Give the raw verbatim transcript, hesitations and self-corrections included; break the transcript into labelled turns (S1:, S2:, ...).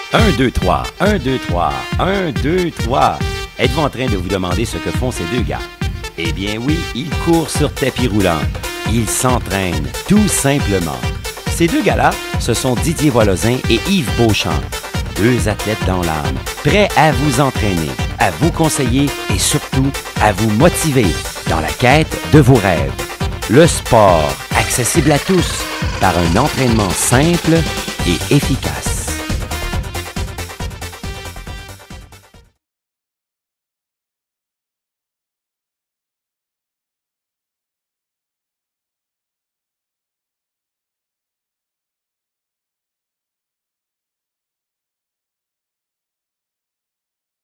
S1: un, deux, trois, un, deux, trois, un, deux, trois. Êtes-vous en train de vous demander ce que font ces deux gars? Eh bien oui, ils courent sur tapis roulant. Ils s'entraînent, tout simplement. Ces deux gars-là, ce sont Didier Voisin et Yves Beauchamp. Deux athlètes dans l'âme, prêts à vous entraîner, à vous conseiller et surtout à vous motiver dans la quête de vos rêves. Le sport, accessible à tous, par un entraînement simple et efficace.